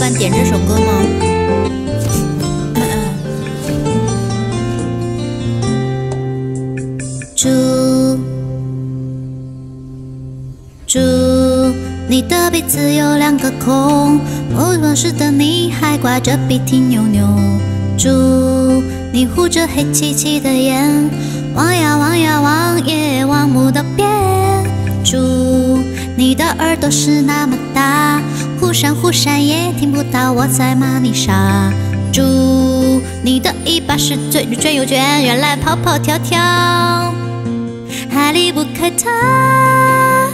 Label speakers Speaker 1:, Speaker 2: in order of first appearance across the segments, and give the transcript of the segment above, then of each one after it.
Speaker 1: 敢点这首歌吗？祝你的鼻子有2个孔，不懂事的你还挂着鼻涕扭扭。祝你呼着黑漆漆的烟，望呀望呀望也望不到边。祝你的耳朵是那么大，忽闪忽闪也听不到我在骂你傻。祝你的尾巴是最卷又卷，原来跑跑跳跳还离不开它。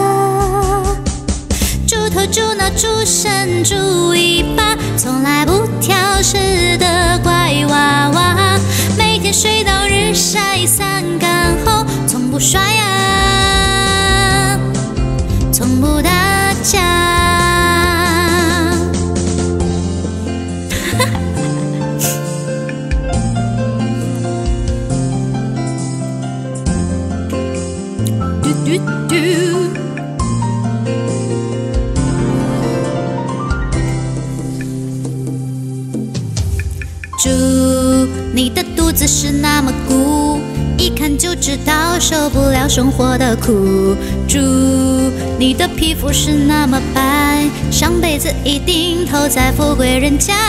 Speaker 1: 猪头猪脑猪身猪尾巴，从来不挑食的乖娃娃，每天睡到日晒3竿后，从不刷牙，从不打架。嘟嘟嘟。祝你的肚子是那么鼓，一看就知道受不了生活的苦。祝你的皮肤是那么白，上辈子一定投在富贵人家。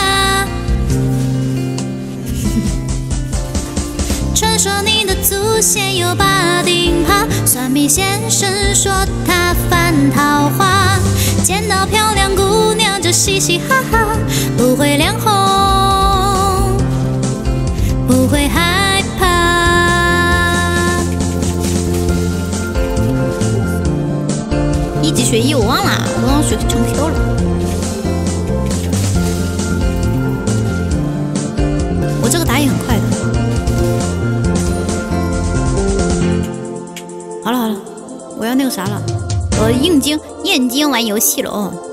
Speaker 1: 传说你的祖先有8顶耙，算命先生说他犯桃花，见到漂亮姑娘就嘻嘻哈哈，不会脸红，不会害怕。1级学医我忘了，我刚刚学成 Q 了。我这个打野很快的。好了好了，我要那个啥了，我厌精玩游戏了哦。